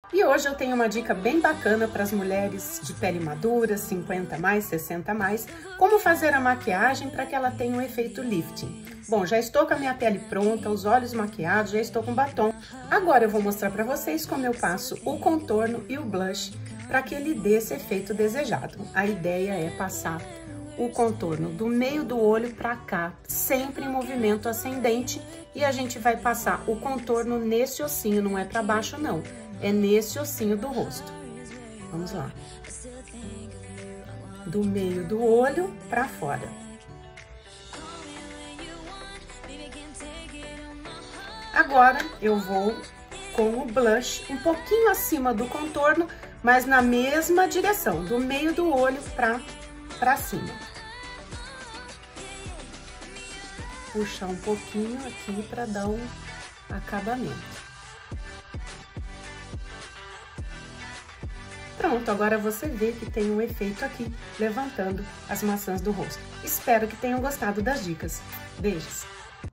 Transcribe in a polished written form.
E hoje eu tenho uma dica bem bacana para as mulheres de pele madura, 50 mais, 60 mais, como fazer a maquiagem para que ela tenha um efeito lifting. Bom, já estou com a minha pele pronta, os olhos maquiados, já estou com batom. Agora eu vou mostrar para vocês como eu passo o contorno e o blush para que ele dê esse efeito desejado. A ideia é passar o contorno do meio do olho para cá, sempre em movimento ascendente, e a gente vai passar o contorno nesse ossinho, não é para baixo não. É nesse ossinho do rosto. Vamos lá. Do meio do olho para fora. Agora eu vou com o blush um pouquinho acima do contorno, mas na mesma direção, do meio do olho para cima. Puxar um pouquinho aqui para dar um acabamento. Pronto, agora você vê que tem um efeito aqui, levantando as maçãs do rosto. Espero que tenham gostado das dicas. Beijos!